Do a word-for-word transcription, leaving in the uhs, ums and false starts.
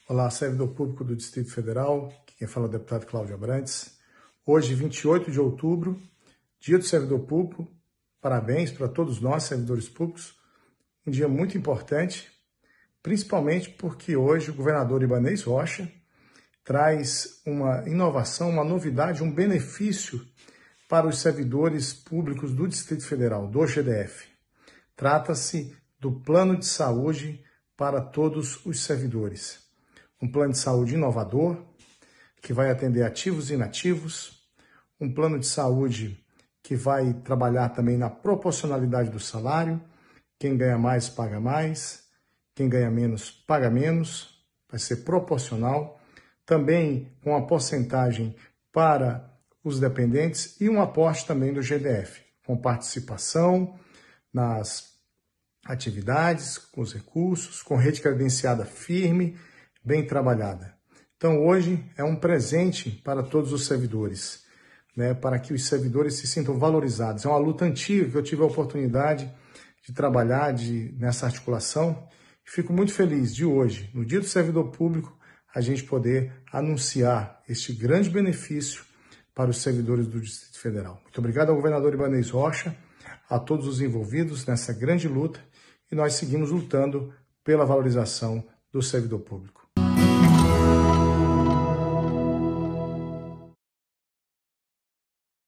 Olá, servidor público do Distrito Federal, aqui quem fala é o deputado Cláudio Abrantes. Hoje, vinte e oito de outubro, dia do servidor público. Parabéns para todos nós, servidores públicos. Um dia muito importante, principalmente porque hoje o governador Ibanez Rocha traz uma inovação, uma novidade, um benefício para os servidores públicos do Distrito Federal, do G D F. Trata-se do plano de saúde para todos os servidores. Um plano de saúde inovador, que vai atender ativos e inativos, um plano de saúde que vai trabalhar também na proporcionalidade do salário, quem ganha mais paga mais, quem ganha menos paga menos, vai ser proporcional, também com a porcentagem para os dependentes e um aporte também do G D F, com participação nas atividades, com os recursos, com rede credenciada firme, bem trabalhada. Então, hoje é um presente para todos os servidores, né, para que os servidores se sintam valorizados. É uma luta antiga que eu tive a oportunidade de trabalhar de, nessa articulação. Fico muito feliz de hoje, no Dia do Servidor Público, a gente poder anunciar este grande benefício para os servidores do Distrito Federal. Muito obrigado ao governador Ibanez Rocha, a todos os envolvidos nessa grande luta, e nós seguimos lutando pela valorização do servidor público.